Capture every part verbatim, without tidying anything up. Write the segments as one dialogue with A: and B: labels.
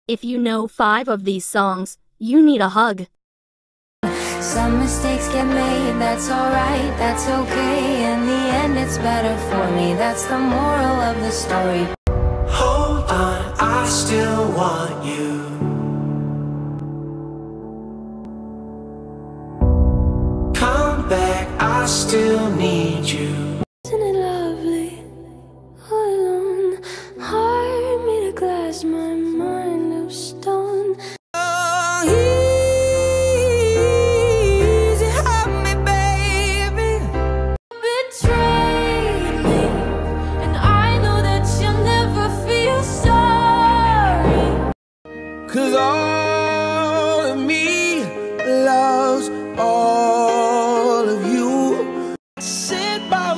A: If you know five of these songs, you need a hug.
B: Some mistakes get made, that's alright, that's okay. In the end it's better for me, that's the moral of the story.
C: Hold on, I still want you. Come back, I still need you.
B: Isn't it lovely, all alone? Heart made of glass, my mind of stone.
C: Oh, easy, hug me, baby.
B: Betrayed me, and I know that you'll never feel sorry.
C: 'Cause all of me loves all of you. Sit by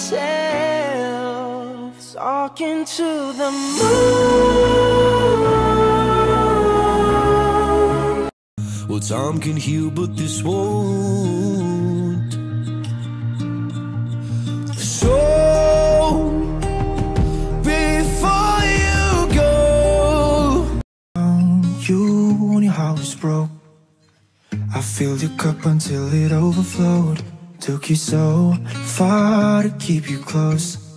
C: myself, talking to the moon. Well, time can heal, but this won't. So, before you go, you when your heart was broke, I filled your cup until it overflowed. Took you so far to keep you close.